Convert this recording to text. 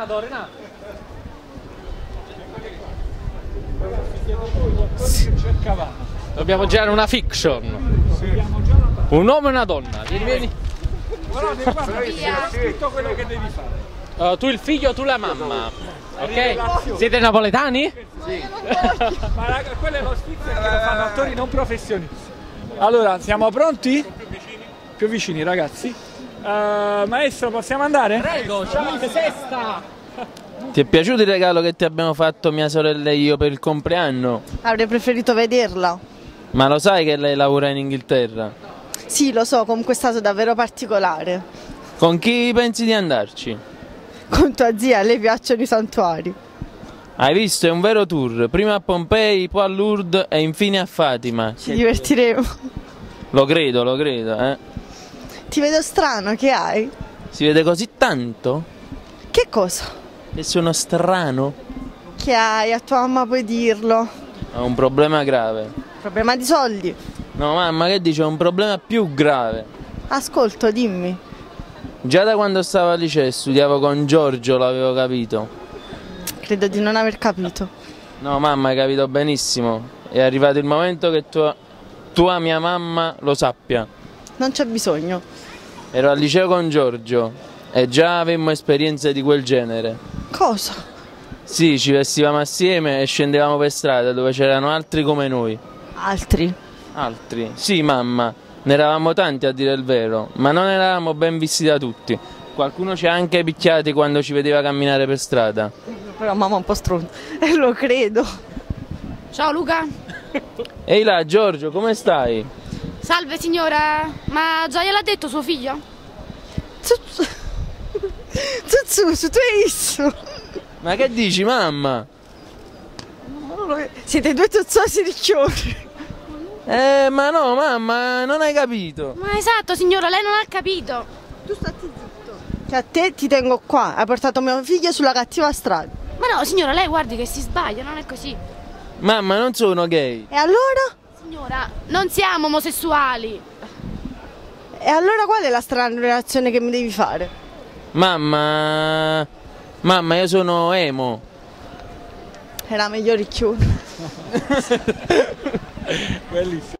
Renato. Dobbiamo girare una fiction. Un uomo e una donna. Vieni. Guarda, qua scritto quello che devi fare. Tu il figlio, tu la mamma. Ok? Siete napoletani? Sì. Ma raga, quello è lo sfizio che lo fanno attori non professionisti. Allora, siamo pronti? Più vicini, ragazzi. Maestro, possiamo andare? Prego, Charlie Sesta. Ti è piaciuto il regalo che ti abbiamo fatto mia sorella e io per il compleanno? Avrei preferito vederla. Ma lo sai che lei lavora in Inghilterra? Sì, lo so, comunque è stato davvero particolare. Con chi pensi di andarci? Con tua zia, a lei piacciono i santuari. Hai visto, è un vero tour, prima a Pompei, poi a Lourdes e infine a Fatima. Ci divertiremo. Lo credo, Ti vedo strano, che hai? Si vede così tanto? Che cosa? Che sono strano? Che hai? A tua mamma puoi dirlo. Ho un problema grave. Problema di soldi. No mamma, che dici, ho un problema più grave. Ascolto, dimmi. Già da quando stavo al liceo e studiavo con Giorgio l'avevo capito. Credo di non aver capito. No mamma, hai capito benissimo. È arrivato il momento che tua mia mamma lo sappia. Non c'è bisogno. Ero al liceo con Giorgio e già avemmo esperienze di quel genere. Cosa? Sì, ci vestivamo assieme e scendevamo per strada dove c'erano altri come noi. Altri? Altri? Sì mamma, ne eravamo tanti a dire il vero, ma non eravamo ben visti da tutti. Qualcuno ci ha anche picchiati quando ci vedeva camminare per strada. Però mamma è un po' stronza. Lo credo. Ciao Luca. Ehi là Giorgio, come stai? Salve signora, ma già gliel'ha detto suo figlio? Su, tu hai visto? Ma che dici mamma? Siete due tozzosi ricchioni. Ma no mamma, non hai capito. Ma esatto signora, lei non ha capito. Tu stati zitto. Che a te ti tengo qua, hai portato mio figlio sulla cattiva strada. Ma no signora, lei guardi che si sbaglia, non è così. Mamma, non sono gay. E allora? Signora, non siamo omosessuali. E allora qual è la strana relazione che mi devi fare? Mamma, io sono emo. Era meglio ricchione. Bellissimo.